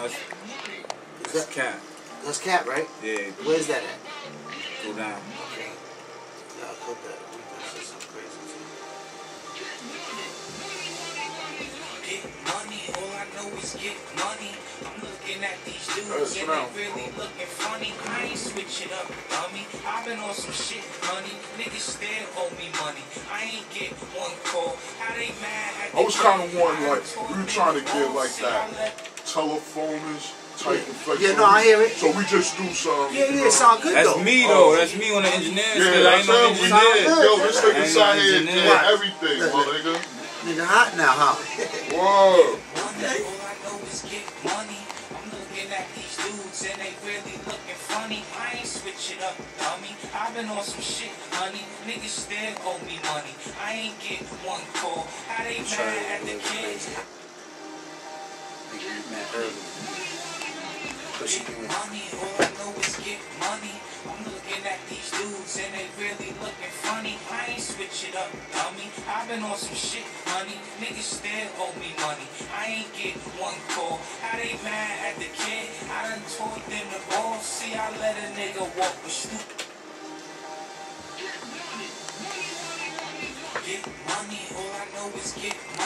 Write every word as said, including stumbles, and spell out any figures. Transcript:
that's, Is that's that Cap. That's Cap, right? Yeah. Where's that at? Go down. Okay. Yeah, I'll put that. That's just some crazy shit. Get money, all I know is get money. I'm looking at these dudes That's and now. they really looking funny. I ain't switching up, dummy. I've been on some shit, honey. Niggas still owe me money. I ain't get one call. How they mad at I was kind of wanting, like, we were trying to get, like, that telephonish type effect. Yeah, no, I hear it. So we just do some. Yeah, yeah, it sound good That's though. me though. That's me on the engineering. Yeah, still. I ain't that's no him. We engineer. did. Yo, this I nigga ain't sat no here and engineer. did everything, my nigga. Nigga hot now, huh? Whoa. money, all I know is get money. I'm looking at these dudes and they really looking funny. I ain't switching up, dummy. I've been on some shit, honey. Niggas still owe me money. I ain't get one call. How they mad at the kids? Nigga, you mad early. But she Get doing money, all I know is get money. I'm looking at these dudes and they really looking funny. I ain't switch it up, dummy. I've been on some shit, honey. Niggas still owe me money. I ain't get one call. How they mad at the kid? I done taught them the ball. See, I let a nigga walk with stupid. Get money, all I know is get money.